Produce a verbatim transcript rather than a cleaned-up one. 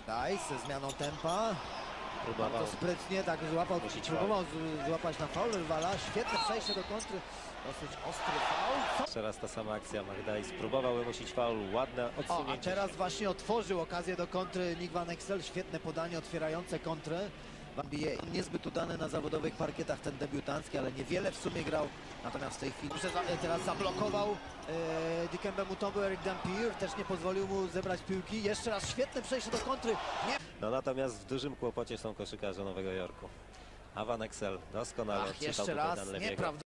Daj ze zmianą tempa. Próbował. Bardzo sprytnie, tak złapał, próbował z, złapać na faul rywala. Świetne przejście do kontry. Dosyć ostry faul. Co? Jeszcze raz ta sama akcja. Magdaj spróbował wymusić faul. Ładne O, a odsunięcie. teraz właśnie otworzył okazję do kontry Nick Van Exel. Świetne podanie otwierające kontrę. Bije niezbyt udane na zawodowych parkietach ten debiutancki, ale niewiele w sumie grał. Natomiast w tej chwili teraz zablokował e, Dikembe Mutombo. Eric Dampier też nie pozwolił mu zebrać piłki. Jeszcze raz świetne przejście do kontry. Nie. No natomiast w dużym kłopocie są koszykarze Nowego Jorku. A Van Exel doskonale Ach, odczytał jeszcze tutaj raz Dan Lewiego. nieprawdopodobnie.